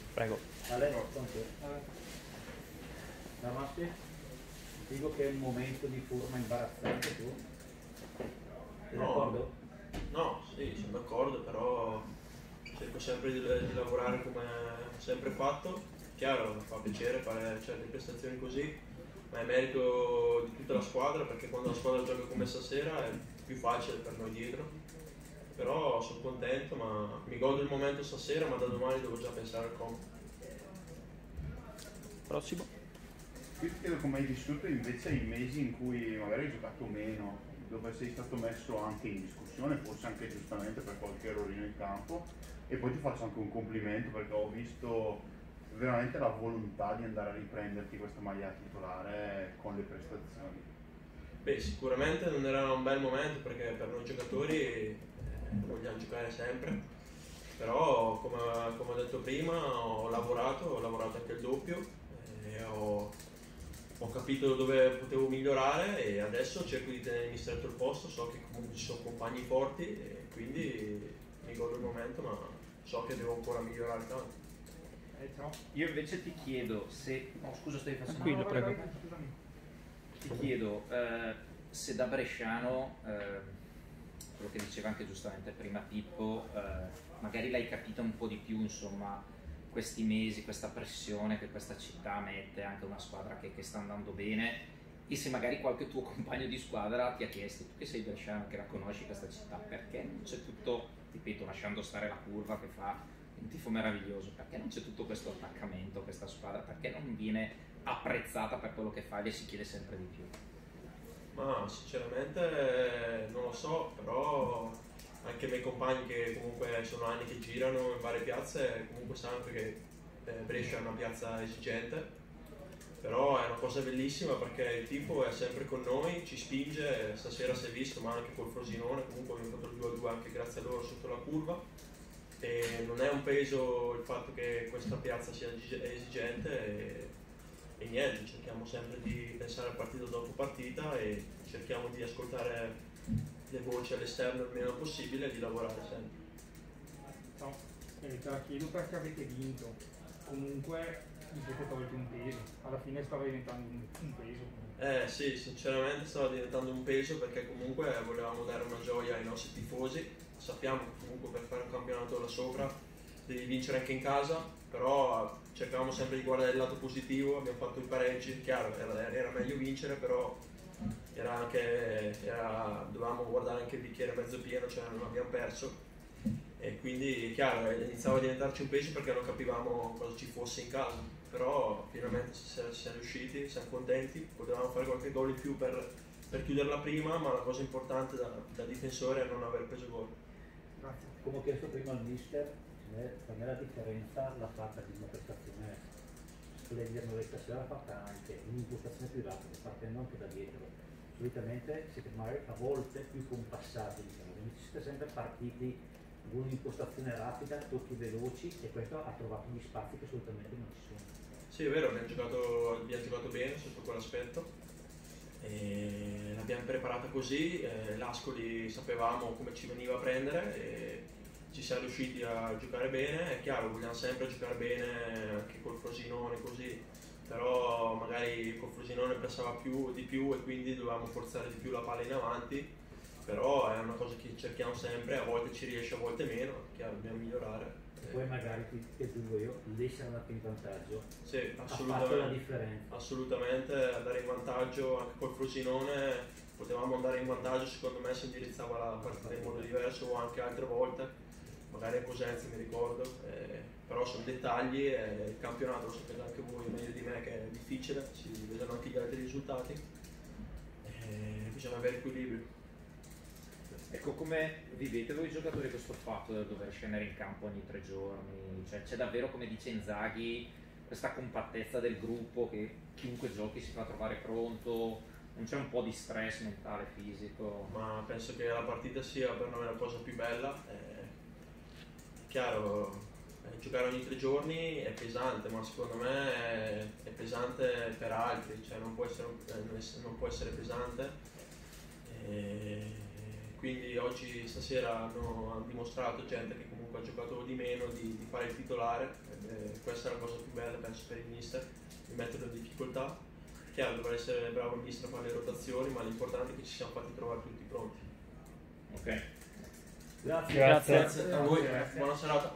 Prego. Ale, con te. Namaste. Dico che è un momento di forma imbarazzante tu. Sei d'accordo? No, sì, sono d'accordo, però cerco sempre di lavorare come ho sempre fatto. Chiaro, mi fa piacere fare certe prestazioni così, ma è merito di tutta la squadra, perché quando la squadra gioca come stasera è più facile per noi dietro. Però sono contento, ma mi godo il momento stasera, ma da domani devo già pensare al comp. Prossimo. Io ti chiedo come hai vissuto invece i mesi in cui magari hai giocato meno, dove sei stato messo anche in discussione, forse anche giustamente per qualche errorino in campo, e poi ti faccio anche un complimento perché ho visto veramente la volontà di andare a riprenderti questa maglia titolare con le prestazioni. Beh, sicuramente non era un bel momento perché per noi giocatori vogliamo giocare sempre, però come ho detto prima ho lavorato anche il doppio, e ho capito dove potevo migliorare e adesso cerco di tenermi stretto il posto, so che comunque ci sono compagni forti e quindi mi godo il momento, ma so che devo ancora migliorare tanto. Ciao. Io invece ti chiedo se... No, scusa, stai facendo... Tranquillo, prego. Scusami. Ti chiedo se da bresciano, quello che diceva anche giustamente prima Pippo, magari l'hai capita un po' di più, insomma, questi mesi, questa pressione che questa città mette, anche una squadra che sta andando bene, e se magari qualche tuo compagno di squadra ti ha chiesto, tu che sei bresciano, che la conosci questa città, perché non c'è tutto, ripeto, lasciando stare la curva che fa un tifo meraviglioso, perché non c'è tutto questo attaccamento a questa squadra, perché non viene apprezzata per quello che fa e le si chiede sempre di più? Ma sinceramente non lo so, però anche i miei compagni che comunque sono anni che girano in varie piazze comunque sanno che Brescia è una piazza esigente, però è una cosa bellissima perché il tifo è sempre con noi, ci spinge, stasera si è visto, ma anche col Frosinone comunque abbiamo fatto il 2-2 anche grazie a loro sotto la curva, e non è un peso il fatto che questa piazza sia esigente, e niente, cerchiamo sempre di pensare al partito dopo partita e cerchiamo di ascoltare le voci all'esterno il meno possibile e di lavorare sempre. No, te la chiedo perché avete vinto. Comunque vi siete tolti un peso. Alla fine stava diventando un peso. Sì, sinceramente stava diventando un peso perché comunque volevamo dare una gioia ai nostri tifosi. Sappiamo che comunque per fare un campionato là sopra devi vincere anche in casa, però cercavamo sempre di guardare il lato positivo, abbiamo fatto i pareggi, chiaro, era meglio vincere, però dovevamo guardare anche il bicchiere mezzo pieno, cioè non abbiamo perso, e quindi chiaro iniziava a diventarci un peso perché non capivamo cosa ci fosse in casa, però finalmente siamo riusciti, siamo contenti, potevamo fare qualche gol in più per chiuderla prima, ma la cosa importante da difensore è non aver preso gol. Grazie. Come ho chiesto prima al mister, per me la differenza l'ha fatta di una prestazione splendida stasera, l'ha fatta anche un'impostazione più rapida, partendo anche da dietro. Solitamente siete magari a volte più compassati, diciamo, quindi siete sempre partiti con un'impostazione rapida, tocchi veloci, e questo ha trovato gli spazi che assolutamente non ci sono. Sì, è vero, abbiamo giocato bene sotto quell'aspetto, e l'abbiamo preparata così, l'Ascoli sapevamo come ci veniva a prendere e ci siamo riusciti a giocare bene. È chiaro, vogliamo sempre giocare bene anche col Frosinone così, però magari col Frosinone pressava di più e quindi dovevamo forzare di più la palla in avanti, però è una cosa che cerchiamo sempre, a volte ci riesce, a volte meno, è chiaro, dobbiamo migliorare. Poi magari ti aggiungo io, l'essere andato in vantaggio Sì, ha fatto la differenza. assolutamente, andare in vantaggio anche col Frosinone, potevamo andare in vantaggio, secondo me si indirizzava la partita in modo diverso, o anche altre volte, magari a Cosenza mi ricordo, però sono dettagli, e il campionato lo sapete anche voi meglio di me che è difficile, si vedono anche gli altri risultati, bisogna avere equilibrio. Ecco, come vivete voi giocatori questo fatto del dover scendere in campo ogni 3 giorni? Cioè, c'è davvero, come dice Inzaghi, questa compattezza del gruppo che chiunque giochi si fa trovare pronto? Non c'è un po' di stress mentale, fisico? Ma penso che la partita sia per noi la cosa più bella. Chiaro, giocare ogni 3 giorni è pesante, ma secondo me è pesante per altri, cioè non può essere pesante. Quindi oggi, stasera hanno dimostrato gente che comunque ha giocato di meno di fare il titolare, questa è la cosa più bella penso per il mister, mi mettono in difficoltà. Chiaro, dovrà essere bravo il mister a fare le rotazioni, ma l'importante è che ci siamo fatti trovare tutti pronti. Ok. Grazie. Grazie a voi, buona serata.